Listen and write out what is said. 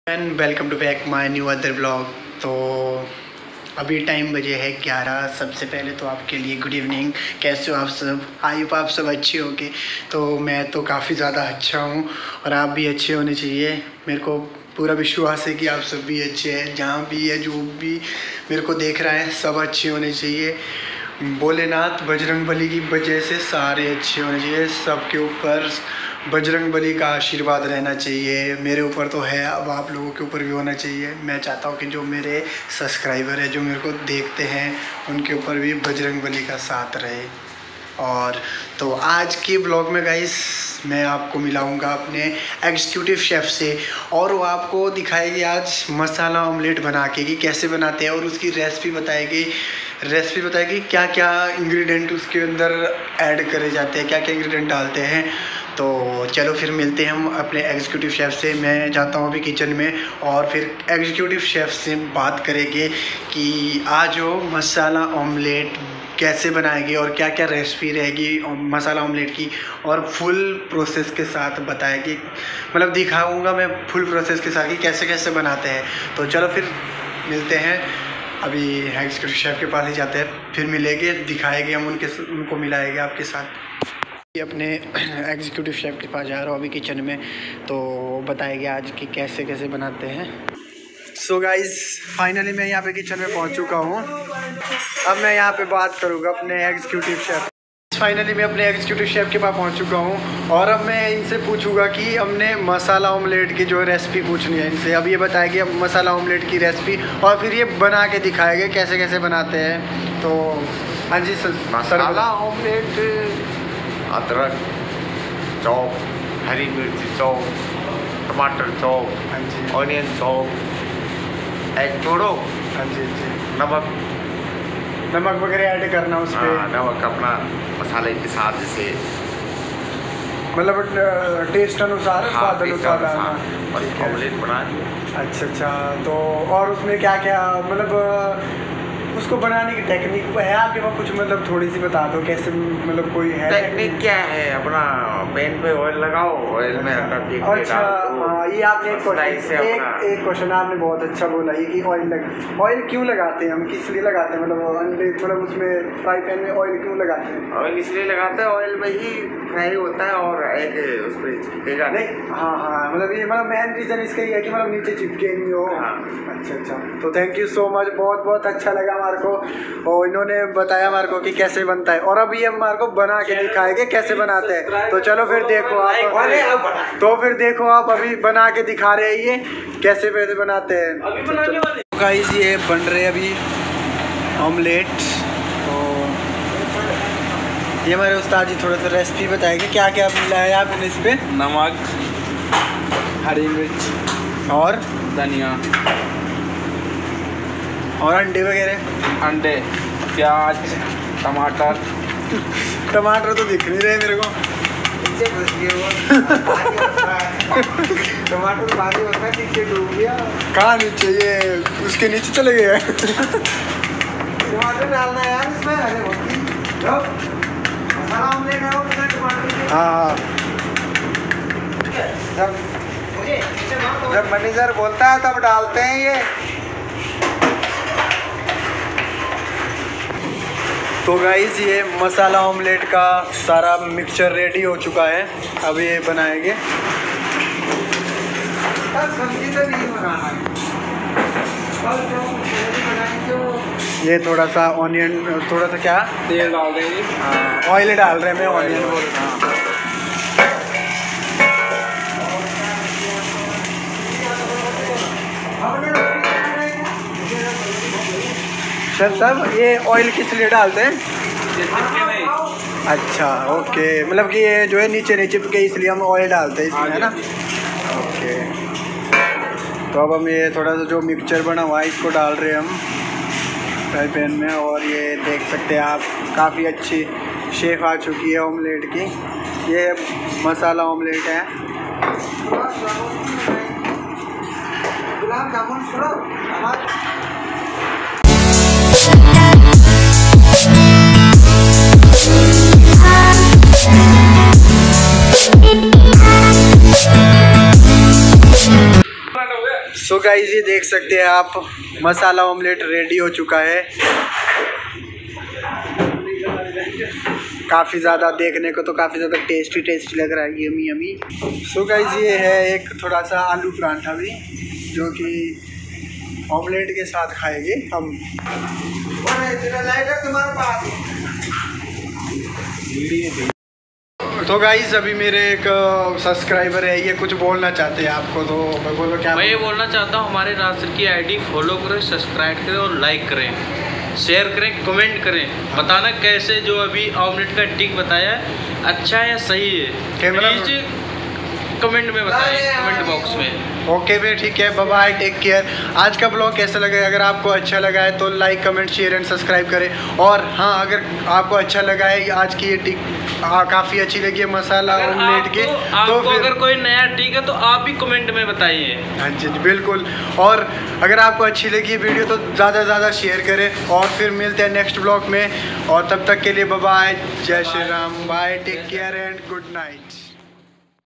And welcome to back my new other blog. तो अभी time बजे है 11। सबसे पहले तो आपके लिए गुड इवनिंग। कैसे हो आप सब? आई होप आप सब अच्छे होंगे। तो मैं तो काफ़ी ज़्यादा अच्छा हूँ और आप भी अच्छे होने चाहिए। मेरे को पूरा विश्वास है कि आप सब भी अच्छे हैं। जहाँ भी है, जो भी मेरे को देख रहा है, सब अच्छे होने चाहिए। भोलेनाथ बजरंगबली की वजह से सारे अच्छे होने चाहिए। सबके ऊपर बजरंगबली का आशीर्वाद रहना चाहिए। मेरे ऊपर तो है, अब आप लोगों के ऊपर भी होना चाहिए। मैं चाहता हूँ कि जो मेरे सब्सक्राइबर है, जो मेरे को देखते हैं, उनके ऊपर भी बजरंगबली का साथ रहे। और तो आज के ब्लॉग में गाइस मैं आपको मिलाऊंगा अपने एग्जीक्यूटिव शेफ़ से, और वो आपको दिखाएगी आज मसाला ऑमलेट बना के कि कैसे बनाते हैं, और उसकी रेसिपी बताएगी क्या क्या इंग्रेडिएंट उसके अंदर ऐड करे जाते हैं, क्या क्या इंग्रेडिएंट डालते हैं। तो चलो फिर मिलते हैं हम अपने एग्जीक्यूटिव शेफ़ से। मैं जाता हूँ अभी किचन में और फिर एग्जीक्यूटिव शेफ़ से बात करेंगे कि आज वो मसाला ऑमलेट कैसे बनाएगी और क्या क्या रेसिपी रहेगी मसाला ऑमलेट की, और फुल प्रोसेस के साथ बताएगी। मतलब दिखाऊंगा मैं फुल प्रोसेस के साथ कि कैसे कैसे बनाते हैं। तो चलो फिर मिलते हैं। अभी एग्जीक्यूटिव शेफ़ के पास ही जाते हैं, फिर मिलेंगे, दिखाएंगे हम उनको मिलाएंगे आपके साथ। अपने एग्जीक्यूटिव शेफ़ के पास जा रहा हूँ अभी किचन में, तो बताएंगे आज कि कैसे कैसे बनाते हैं। सो गाइज फाइनली मैं यहाँ पे किचन में पहुँच चुका हूँ। अब मैं यहाँ पे बात करूँगा अपने एग्जीक्यूटिव शेफ़। फाइनली मैं अपने एग्जीक्यूटिव शेफ़ के पास पहुँच चुका हूँ और अब मैं इनसे पूछूंगा कि हमने मसाला ऑमलेट की जो रेसिपी पूछनी है इनसे। अब ये बताएगी अब मसाला ऑमलेट की रेसिपी, और फिर ये बना के दिखाएंगे कैसे कैसे बनाते हैं। तो हाँ जी सर। मसाला ऑमलेट अदरक चॉप, हरी मिर्ची चॉप, टमाटर चॉप, हाँ जी, ऑनियन चॉप, एग तोड़ो, हाँ जी जी, नमक वगैरह ऐड करना उस पर। हाँ, नमक अपना मसाले के साथ जैसे मतलब टेस्ट अनुसार, स्वाद अनुसार डालना। बस ऑमलेट बना दिया। अच्छा। तो और उसमें क्या क्या मतलब उसको बनाने की टेक्निक है आपके पास कुछ? मतलब थोड़ी सी बता दो कैसे, मतलब कोई है टेक्निक क्या है? अपना पैन पे ऑयल लगाओ, ऑयल में अच्छा हाँ, ये आपने एक क्वेश्चन आपने बहुत अच्छा बोला, ये कि ऑयल क्यों लगाते हैं हम, किस लिए लगाते हैं? मतलब अंडे, मतलब उसमें फ्राई पैन में ऑयल क्यों लगाते हैं? ऑयल इसलिए लगाते हैं, ऑयल में ही फ्राई होता है और एग उस पर चिपकेगा नहीं। हाँ, मतलब ये मतलब मेन रीज़न इसका ही है कि मतलब नीचे चिपके नहीं हो। हाँ। अच्छा। तो थैंक यू सो मच, बहुत अच्छा लगा हमारे को, और इन्होंने बताया हमारे को कि कैसे बनता है, और अभी हम हमारे को बना के दिखाएंगे कैसे बनाते हैं। तो चलो फिर देखो आप अभी बना के दिखा रहे हैं ये कैसे बनाते हैं। गाइस ये बन रहे हैं अभी ऑमलेट। तो ये हमारे उस्ताद जी थोड़ा सा रेसिपी बताएंगे क्या क्या मिलाया आपने इस पर। नमक, हरी मिर्च और धनिया और अंडे वगैरह, अंडे, प्याज, टमाटर तो दिख नहीं रहे मेरे को। टमाटर पानी होता है, नीचे डूब गया। कहाँ नीचे? ये उसके नीचे चले गए। टमाटर डालना है यार इसमें। अरे मसाला ऑमलेट है वो बिना टमाटर के। हाँ, जब मैनेजर बोलता है तब डालते हैं ये। तो गाइस ये मसाला ऑमलेट का सारा मिक्सचर रेडी हो चुका है, अब ये बनाएंगे। सब्जी तो नहीं बनाना है। ये थोड़ा सा ऑनियन, थोड़ा सा क्या तेल डाल देंगे। हाँ, ऑयल डाल रहे हैं, मैं ऑनियन बोल रहा हूँ। सर साहब ये ऑयल किस लिए डालते हैं? अच्छा ओके, मतलब कि ये जो है नीचे चिपके इसलिए हम ऑयल डालते हैं इसमें, है ना? ओके। तो अब हम ये थोड़ा सा जो मिक्सचर बना हुआ है इसको डाल रहे हैं हम फ्राई पैन में, और ये देख सकते हैं आप काफ़ी अच्छी शेप आ चुकी है ऑमलेट की। ये मसाला ऑमलेट है। गुलाब जामुन छोड़ो। सो गाइस ये देख सकते हैं आप, मसाला ऑमलेट रेडी हो चुका है। काफ़ी ज़्यादा देखने को तो काफ़ी ज़्यादा टेस्टी लग रहा है, यमी यमी। सो गाइस ये है एक थोड़ा सा आलू पराठा भी, जो कि ऑमलेट के साथ खाएंगे हम। तो गाइस अभी मेरे एक सब्सक्राइबर है, ये कुछ बोलना चाहते हैं आपको, तो मैं बोलो क्या? मैं ये बोलना चाहता हूँ, हमारे रास्ते की आईडी फॉलो करें, सब्सक्राइब करें और लाइक करें, शेयर करें, कमेंट करें, बताना कैसे जो अभी ऑमलेट का टिक बताया है अच्छा है या सही है, प्लीज कमेंट में बताएं, कमेंट बॉक्स में। ओके भाई ठीक है, बाय बाय, टेक केयर। आज का ब्लॉग कैसा लगा? अगर आपको अच्छा लगा है तो like comment share and subscribe करें। और हाँ, अगर आपको अच्छा लगा है आज की ये टिक काफ़ी अच्छी लगी है मसाला ऑमलेट के, तो फिर अगर कोई नया टिक है तो आप भी कमेंट में बताइए। हाँ जी बिल्कुल। और अगर आपको अच्छी लगी ये वीडियो तो ज़्यादा से ज़्यादा शेयर करें। और फिर मिलते हैं नेक्स्ट ब्लॉग में, और तब तक के लिए बाय बाय, जय Shri Ram, bye, take care and good night.